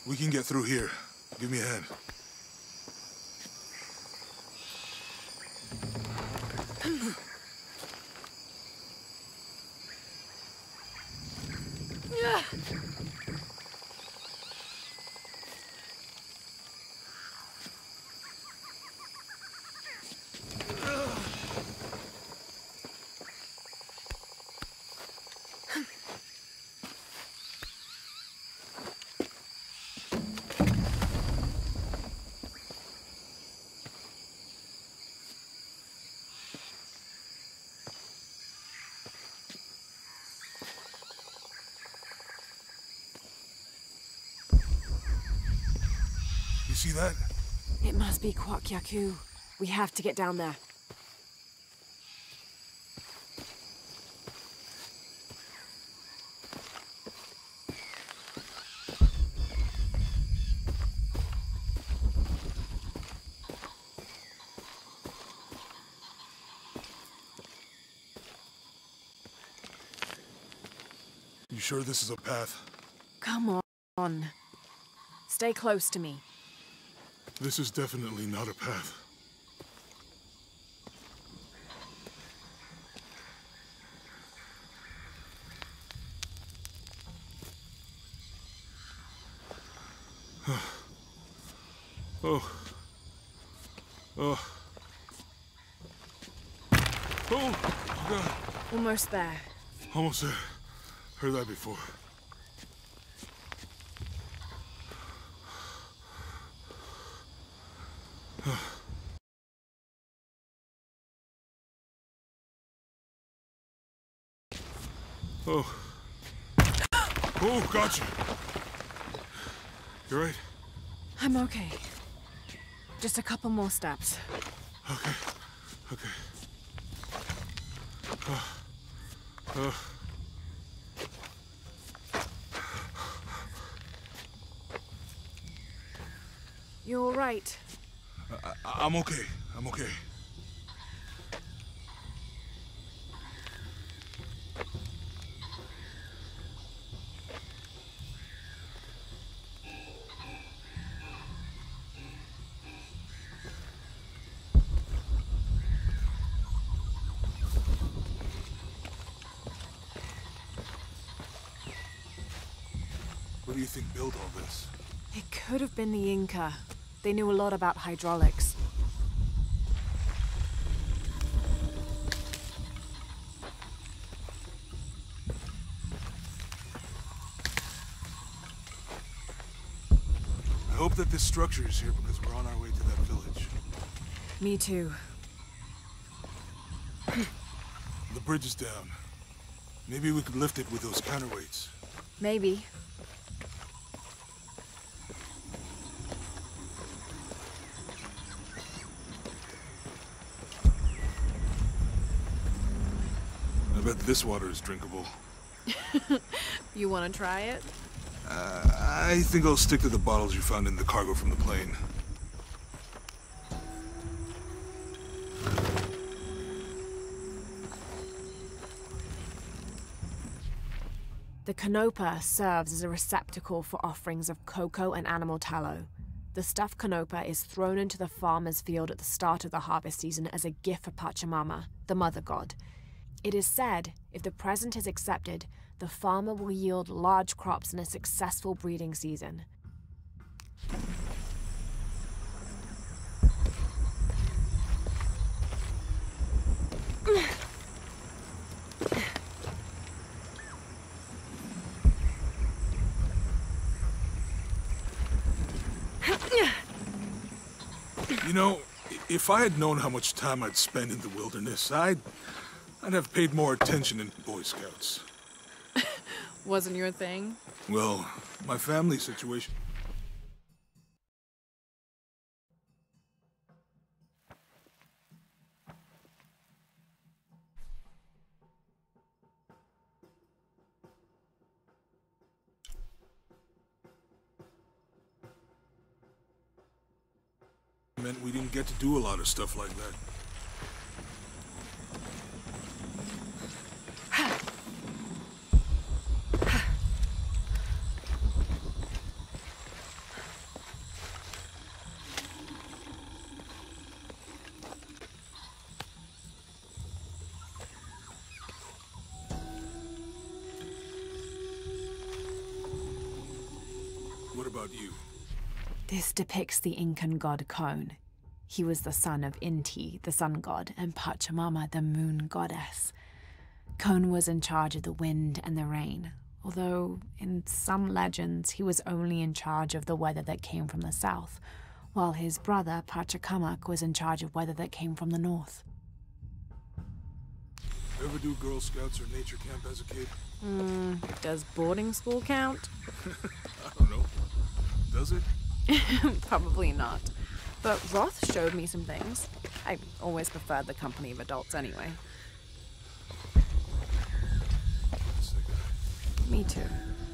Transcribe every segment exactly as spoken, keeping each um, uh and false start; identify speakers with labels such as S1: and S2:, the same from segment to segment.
S1: We can get through here. Give me a hand. You see that?
S2: It must be Kuwaq Yaku. We have to get down there.
S1: You sure this is a path?
S2: Come on. Stay close to me.
S1: This is definitely not a path. Oh. Oh. Oh, God.
S2: Almost there.
S1: Almost there. Heard that before. Oh. Oh, gotcha. You right?
S2: I'm okay. Just a couple more steps.
S1: Okay. Okay. Uh, uh.
S2: You all right?
S1: I, I, I'm okay. I'm okay. What do you think built all this?
S2: It could have been the Inca. They knew a lot about hydraulics.
S1: I hope that this structure is here because we're on our way to that village.
S2: Me too.
S1: The bridge is down. Maybe we could lift it with those counterweights.
S2: Maybe.
S1: I bet this water is drinkable.
S2: You want to try it?
S1: Uh, I think I'll stick to the bottles you found in the cargo from the plane.
S2: The Canopa serves as a receptacle for offerings of cocoa and animal tallow. The stuffed Canopa is thrown into the farmer's field at the start of the harvest season as a gift for Pachamama, the mother god. It is said, if the present is accepted, the farmer will yield large crops in a successful breeding season.
S1: You know, if I had known how much time I'd spend in the wilderness, I'd... I'd have paid more attention in Boy Scouts.
S2: Wasn't your thing?
S1: Well, my family situation... meant we didn't get to do a lot of stuff like that. about you?
S2: This depicts the Incan god Kon. He was the son of Inti, the sun god, and Pachamama, the moon goddess. Kon was in charge of the wind and the rain, although in some legends he was only in charge of the weather that came from the south, while his brother Pachacamac was in charge of weather that came from the north.
S1: Ever do Girl Scouts or nature camp as a kid?
S2: Hmm, does boarding school count?
S1: I don't know. Does it?
S2: Probably not. But Roth showed me some things. I always preferred the company of adults anyway.
S1: That's the guy.
S2: Me too.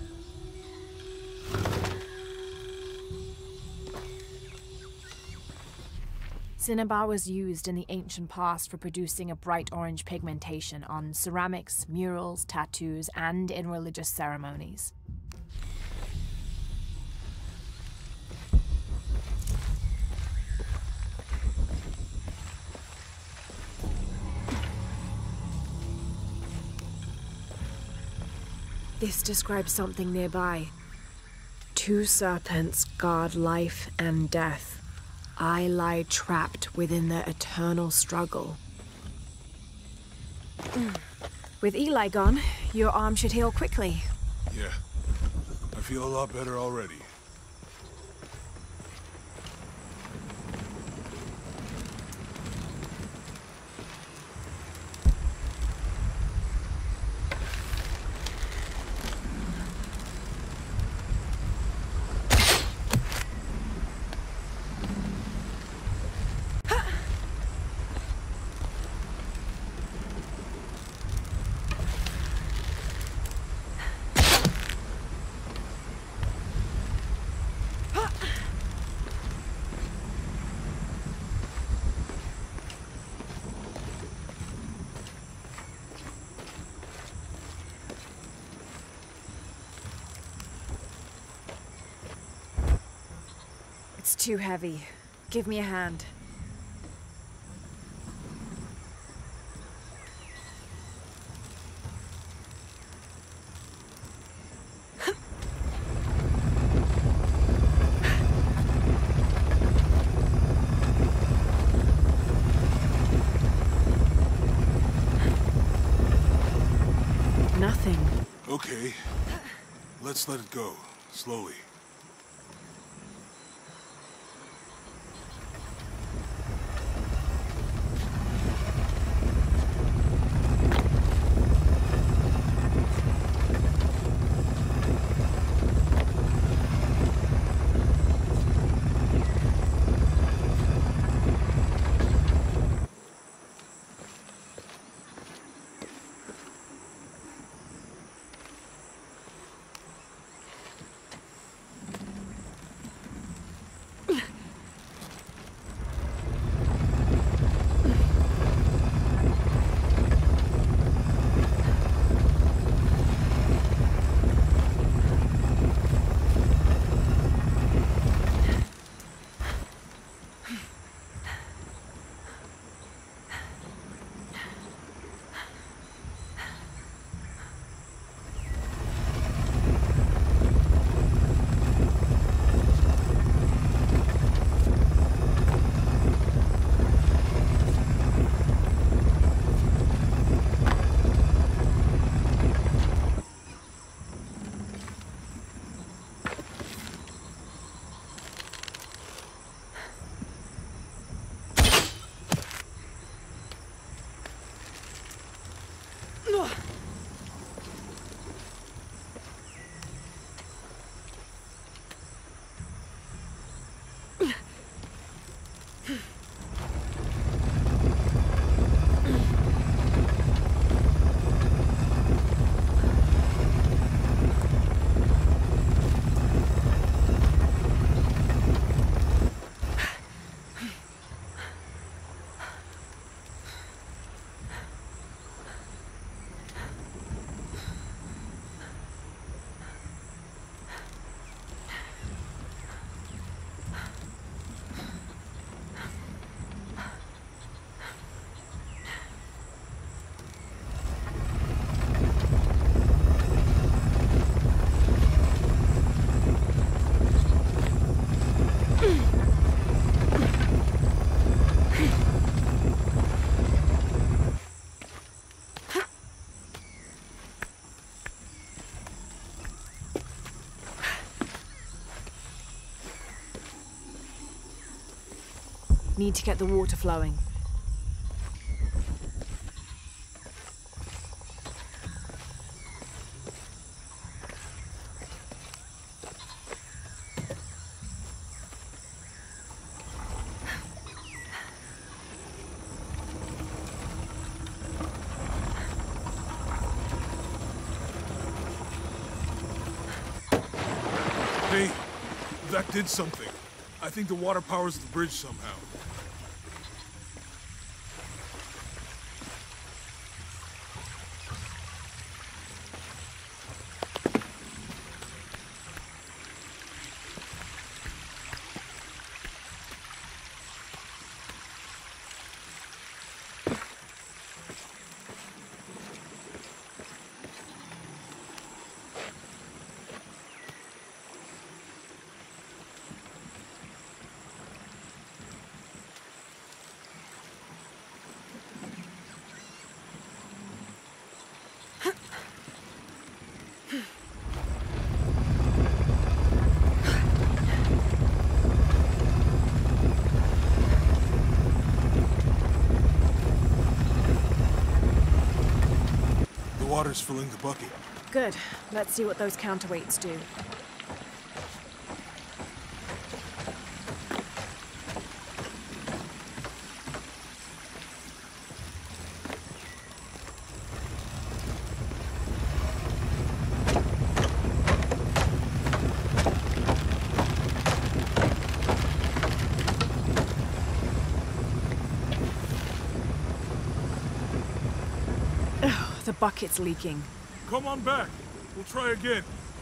S2: Cinnabar was used in the ancient past for producing a bright orange pigmentation on ceramics, murals, tattoos, and in religious ceremonies. This describes something nearby. Two serpents guard life and death. I lie trapped within their eternal struggle. With Eli gone, your arm should heal quickly.
S1: Yeah. I feel a lot better already.
S2: It's too heavy. Give me a hand. Nothing.
S1: Okay. Let's let it go. Slowly.
S2: Need to get the water flowing.
S1: Hey, that did something. I think the water powers the bridge somehow. The water's filling the bucket.
S2: Good. Let's see what those counterweights do. The bucket's leaking.
S1: Come on back. We'll try again.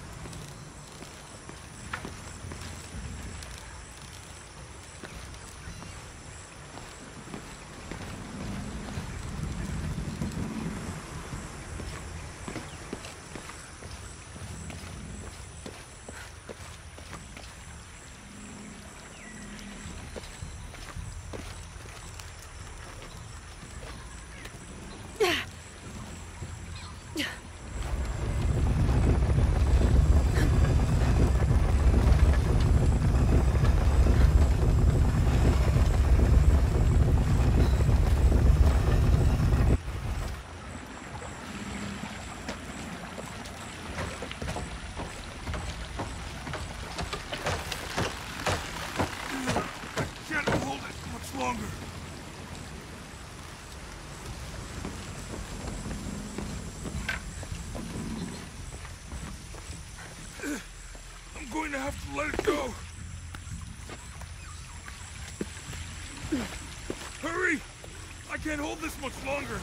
S1: Longer. I'm going to have to let it go. Hurry! I can't hold this much longer.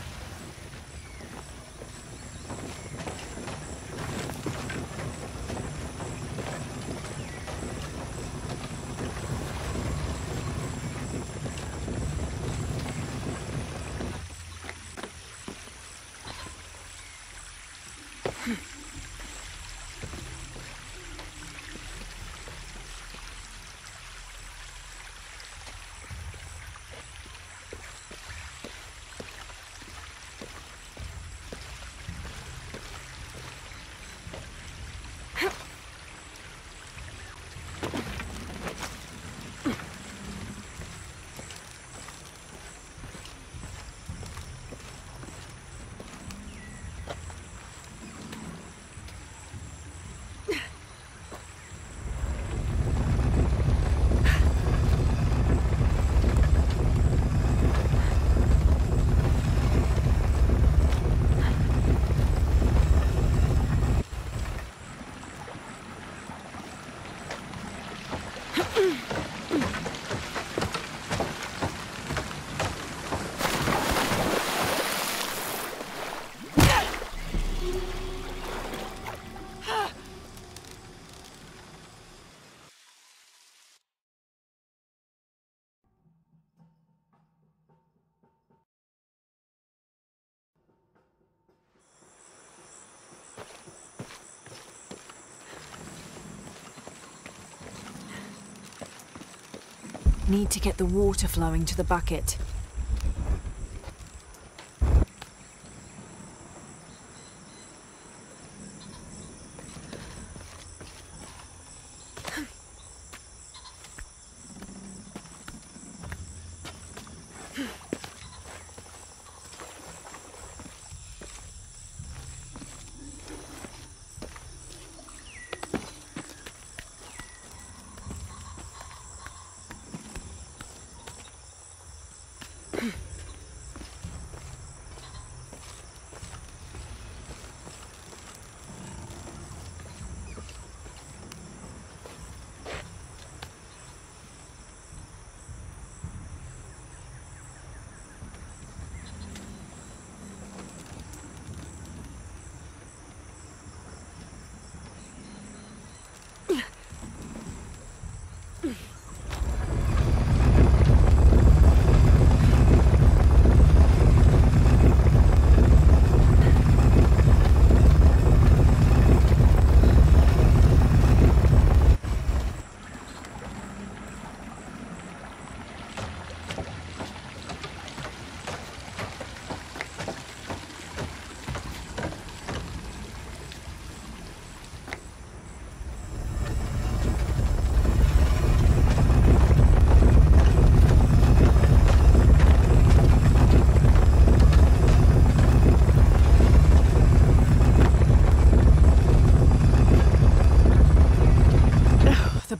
S2: Need to get the water flowing to the bucket.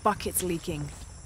S2: bucket's leaking.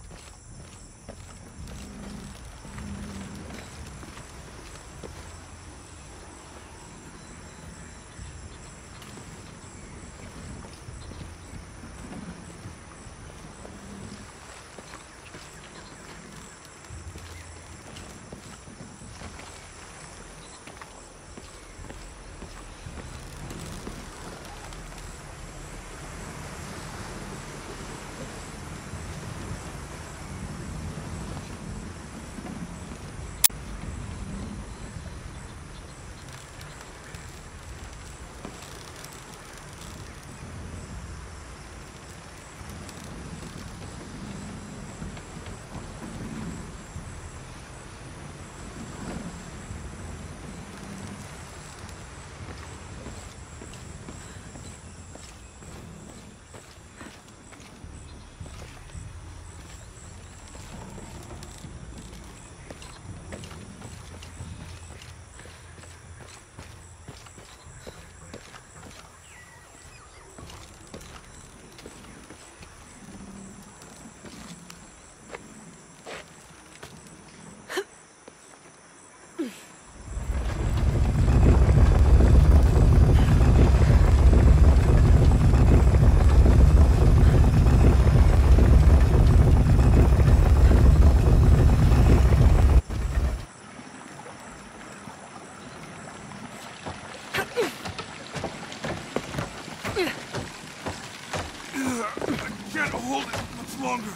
S1: Longer.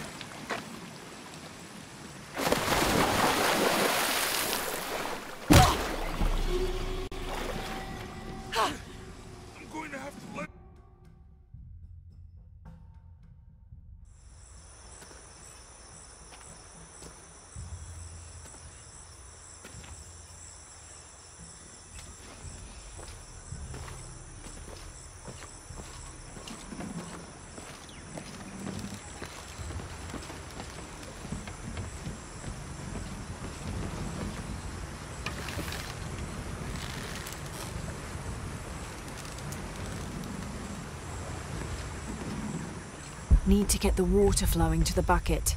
S1: I'm going to have to let...
S2: Need to get the water flowing to the bucket.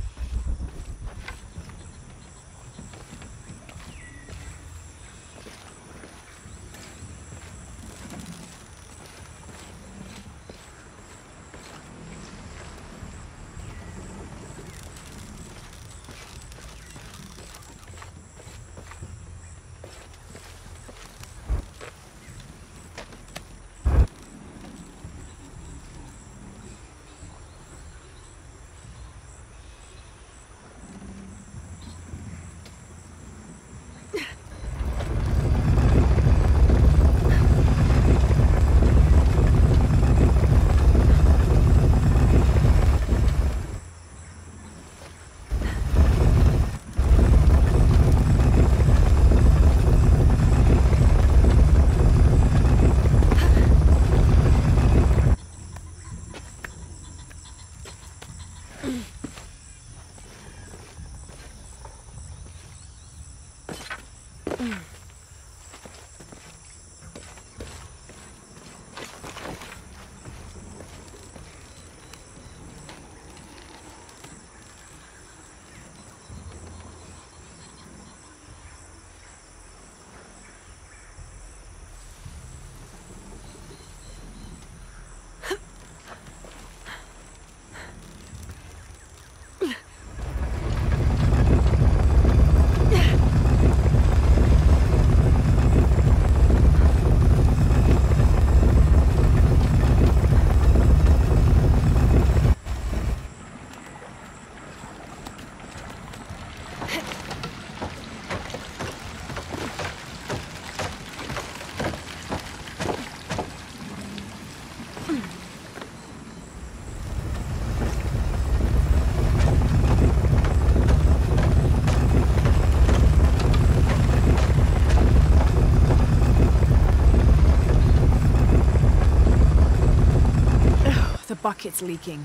S2: The bucket's leaking.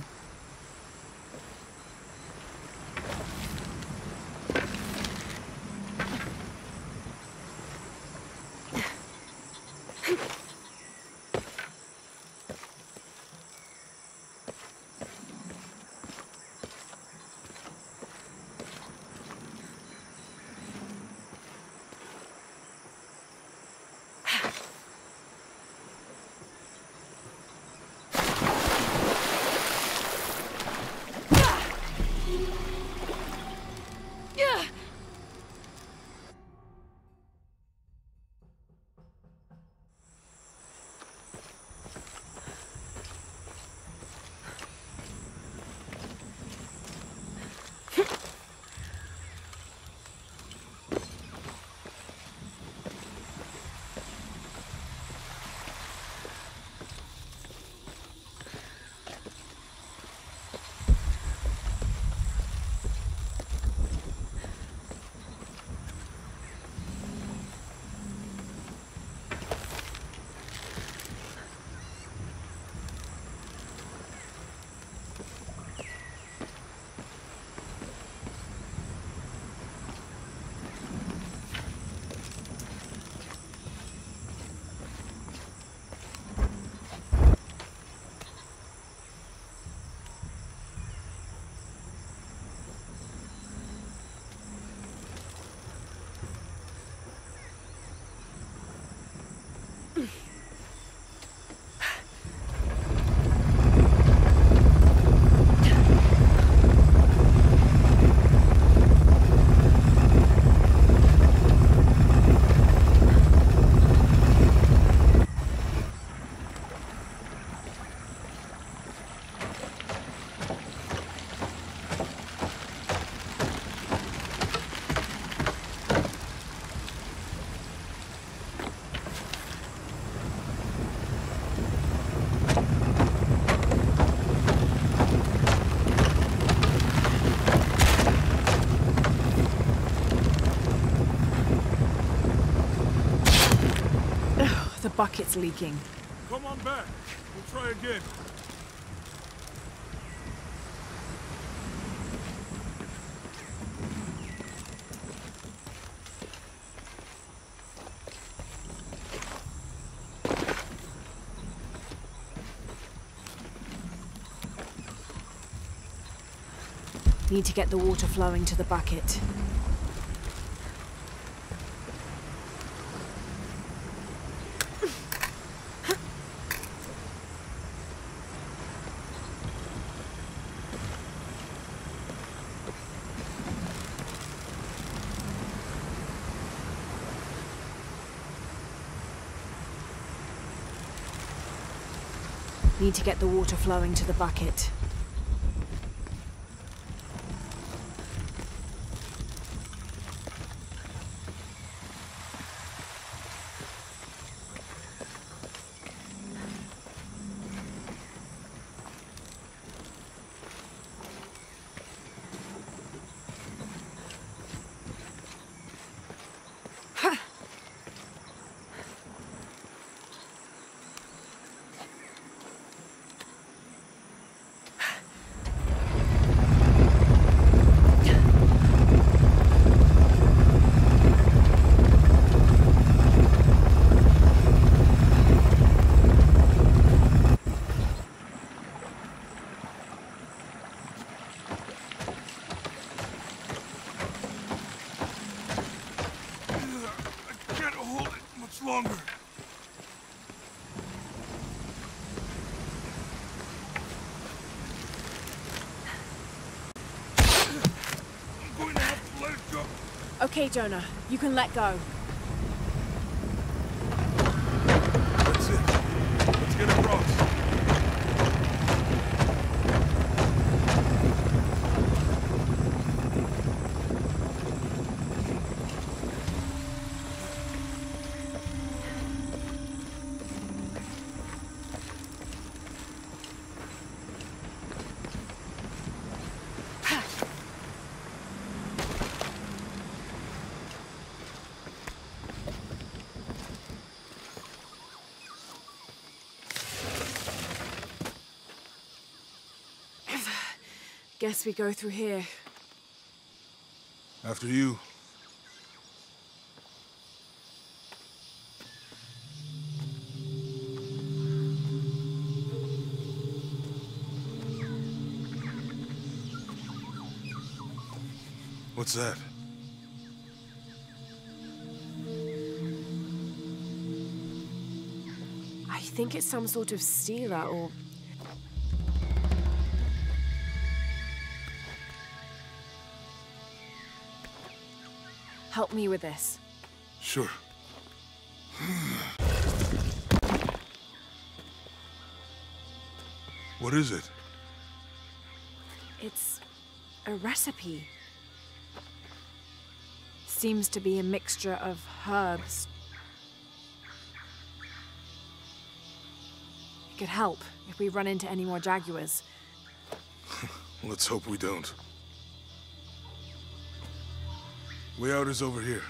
S2: bucket's leaking.
S1: Come on back. We'll try again.
S2: Need to get the water flowing to the bucket. Need to get the water flowing to the bucket.
S1: Longer. I'm going to have to let it go.
S2: Okay, Jonah, you can let go.
S1: That's it. Let's get across.
S2: Guess we go through here.
S1: After you. What's that?
S2: I think it's some sort of stela or... Help me with this.
S1: Sure. What is it?
S2: It's a recipe. Seems to be a mixture of herbs. It could help if we run into any more jaguars.
S1: Let's hope we don't. Way out is over here.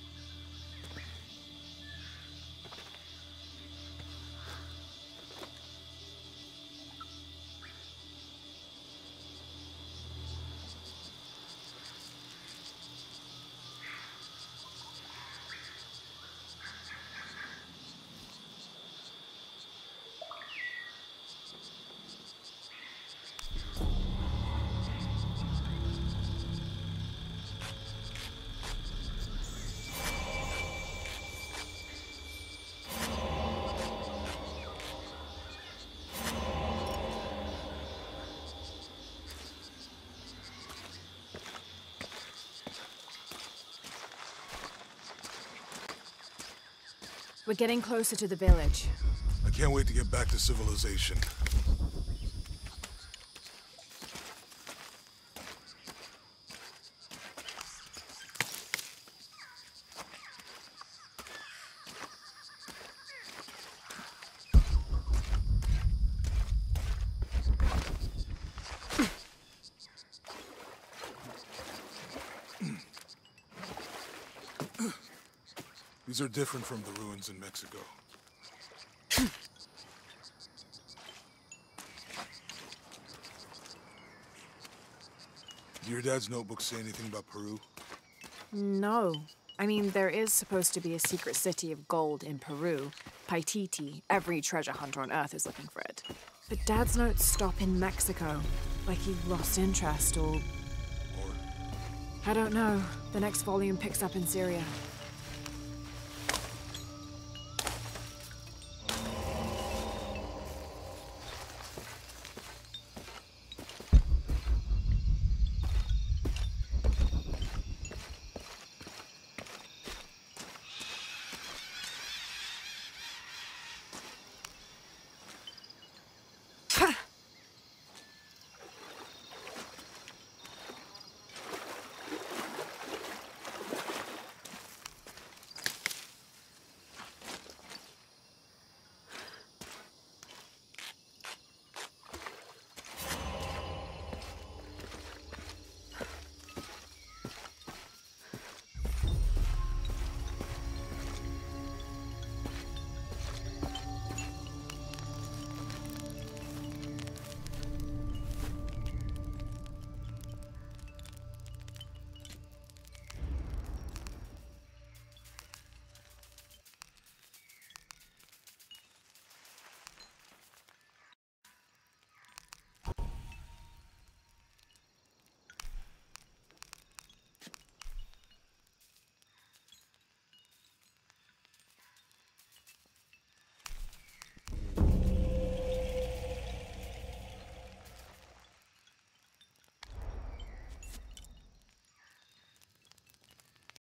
S2: We're getting closer to the village.
S1: I can't wait to get back to civilization. These are different from the ruins in Mexico. your dad's notebook say anything about Peru?
S2: No. I mean, there is supposed to be a secret city of gold in Peru. Paititi. Every treasure hunter on Earth is looking for it. But Dad's notes stop in Mexico. Like he lost interest or...
S1: Or...
S2: I don't know. The next volume picks up in Syria.